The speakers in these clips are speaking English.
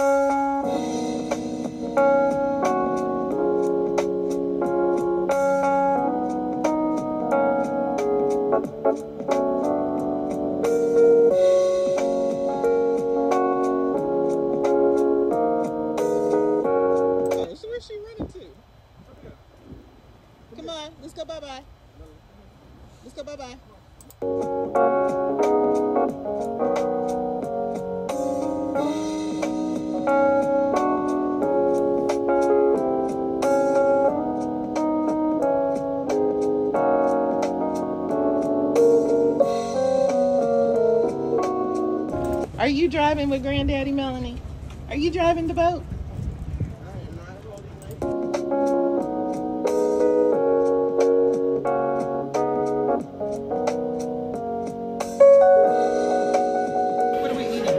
Where's she running to? Come on, let's go bye-bye. Let's go bye-bye. Are you driving with Granddaddy, Melanie? Are you driving the boat? What are we eating?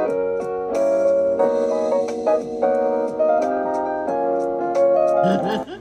Ha ha ha.